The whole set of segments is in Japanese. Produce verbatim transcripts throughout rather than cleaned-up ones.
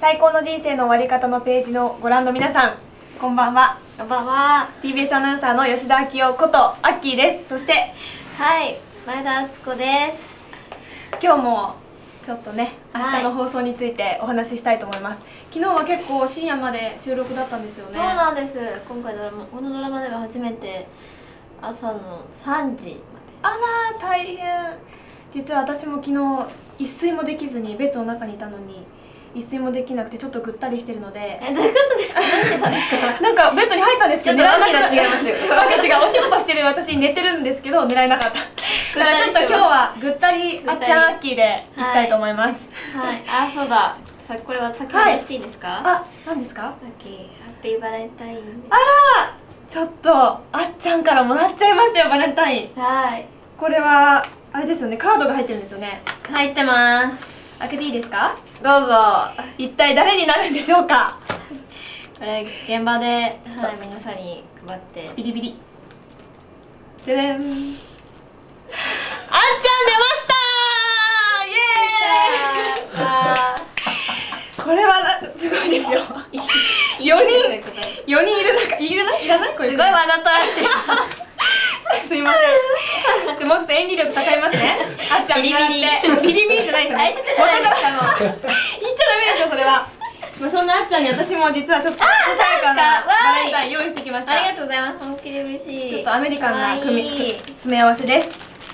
最高の人生の終わり方のページのご覧の皆さん、こんばんは。 こんばんは。 ティービーエス アナウンサーの吉田明夫ことアッキーです。そしてはい前田敦子です。 今日もちょっとね、明日の放送についてお話ししたいと思います。昨日は結構深夜まで収録だったんですよね。 そうなんです。今回ドラマこのドラマでは初めて朝のさんじまで。 あら大変。実は私も昨日一睡もできずにベッドの中にいたのに一睡もできなくてちょっとぐったりしてるので。 え、どういうことですか？何してたんですか？ なんかベッドに入ったんですけどちょっとわけが違いますよ。 わけ違う。お仕事してる私寝てるんですけど寝られなかった。だからちょっと今日はぐったりあっちゃんアッキーでいきたいと思います。 はい、あ、そうだ、ちょっとさこれは先ほどしていいですか？ あ、何ですか？ さっきハッピーバレンタインです。 あら、ちょっとあっちゃんからもらっちゃいましたよ、バレンタイン。 はい、ここれはあれですよね、カードが入ってるんですよね。 入ってます。 開けていいですか？ どうぞ。 一体誰になるんでしょうか？ これ現場で、はい、皆さんに配ってビリビリでれん、あっちゃん出ましたー、イエーイ。 あこれはなすごいですよ。 ーよにんいいですねよにんいる中、いるないらないこれ。 すごいわざとらしい。 すいません。もうちょっと演技力高いますね。あっちゃん見習ってビリビリじゃないですよあいね。 てたじゃないですかもう。 言っちゃダメですよそれは。まあそんなあっちゃんに私も実はちょっとささやかなバレンタイン用意してきました。 ありがとうございます。本気で嬉しい。 ちょっとアメリカンな組みかわいい詰め合わせです。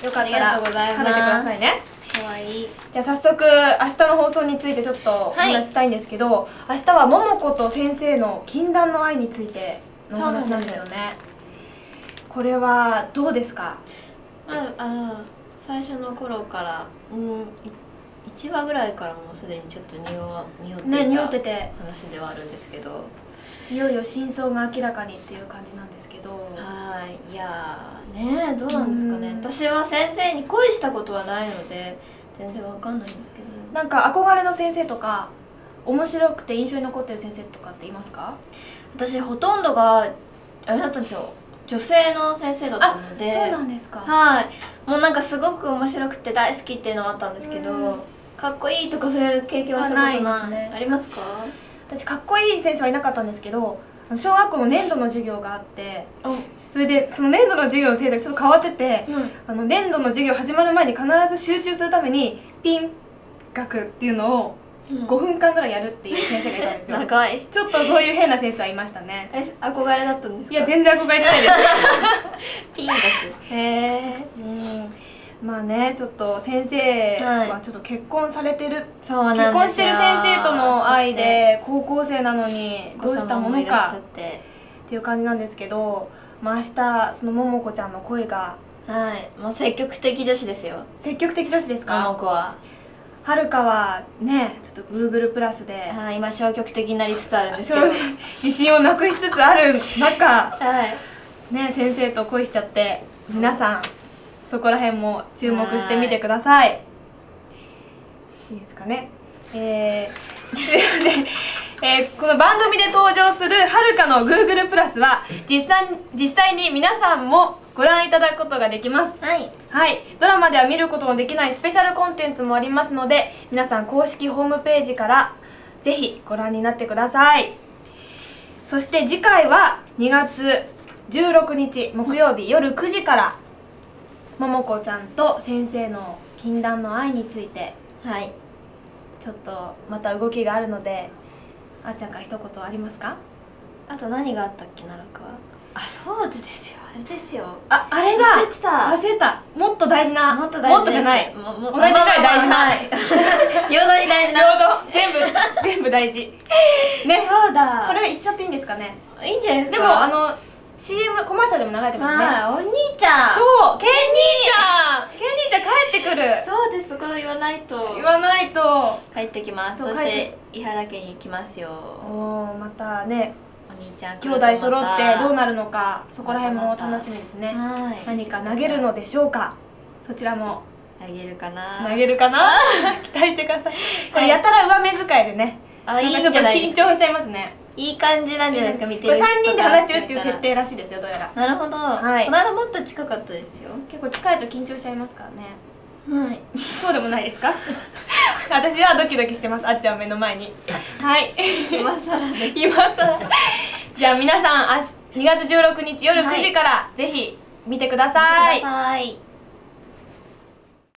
よかったらありがとうございます食べてくださいね。 かわいい。 じゃあ早速明日の放送についてちょっとお話ししたいんですけど、明日は桃子と先生の禁断の愛についてのお話なんですよね。これはどうですか？ ああ、最初の頃からうんいちわぐらいからもうすでにちょっと匂わ匂っていね、匂たってて話ではあるんですけど、 いよいよ真相が明らかにっていう感じなんですけど。 はい、いやーね、どうなんですかね。 うん私は先生に恋したことはないので全然わかんないんですけど、 なんか憧れの先生とか面白くて印象に残ってる先生とかっていますか？ 私ほとんどがあれだったんですよ、女性の先生だったので。 そうなんですか。 はい、もうなんかすごく面白くて大好きっていうのはあったんですけど、 うんかっこいいとかそういう経験はしたことない。 ないですねありますか？ 私かっこいい先生はいなかったんですけど、小学校の粘土の授業があって、それでその粘土の授業の先生がちょっと変わってて、 うん、 あの粘土の授業始まる前に必ず集中するためにピン学っていうのをごふんかんぐらいやるっていう先生がいたんですよ。 長い。 ちょっとそういう変な先生はいましたね。 え、憧れだったんですか？ いや全然憧れてないです。 ピン学。へえ。 うんまあね、ちょっと先生はちょっと結婚されてる、 そうなんですよ。 結婚してる先生との愛で高校生なのにどうしたものかっていう感じなんですけど、まあ明日その桃子ちゃんの恋が。 はい、もう積極的女子ですよ。 積極的女子ですか？ 桃子は。 はるかはね、ちょっと Google プラスではい、今消極的になりつつあるんですけど。 自信をなくしつつある中はいね、先生と恋しちゃって、皆さんそこら辺も注目してみてください。いいですかね。えー、で、えー、この番組で登場するはるかの Google プラスは実際実際に皆さんもご覧いただくことができます。 はい、 はい、ドラマでは見ることのできないスペシャルコンテンツもありますので、皆さん公式ホームページからぜひご覧になってください。そして次回はにがつじゅうろくにち木曜日夜くじから桃子ちゃんと先生の禁断の愛について、 はい、 ちょっとまた動きがあるので、あっちゃんから一言ありますか？ あと何があったっけな、なんか。あ、そうですよ、あれですよ。 あ、あれだ、 忘れてた。 忘れた。もっと大事な、 もっと大事もっとじゃない、 もも同じぐらい大事な、 はい、平等に大事な。 平等、全部全部大事ね。 そうだ。 これ言っちゃっていいんですかね？ いいんじゃないですでか。 もあの シーエム コマーシャルでも流れてますね。 はい、お兄ちゃん。 そう、ケン兄ちゃん、ケン兄ちゃん帰ってくる。 そうです、そこ言わないと。 言わないと。 帰ってきます。 そうそして伊原家に行きますよ。 おお、またね、 お兄ちゃん兄弟揃ってどうなる。 るのか、そこら辺も楽しみですね。 はい。 何か投げるのでしょうか。そちらも投げるかな。 投げるかな。期待してください。これやたら上目遣いでね、 あ、いいんなんかちょっとじゃないですか。 緊張しちゃいますね。 いい感じなんじゃないですか、見てる。 これさんにんで話してるっていう設定らしいですよ、どうやら。 なるほど。 はいこの間もっと近かったですよ。 結構近いと緊張しちゃいますからね。 はい。 そうでもないですか？ 私はドキドキしてます。あっちゃんを目の前に。はい今更です。 今更じゃあ皆さんあにがつじゅうろくにち夜くじからぜひ見てください。 見てください。